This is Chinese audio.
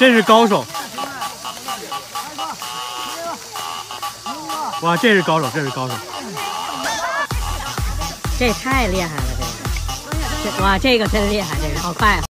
这是高手！哇，这是高手，这是高手！ 这太厉害了，这个，哇，这个真厉害，这个好快啊！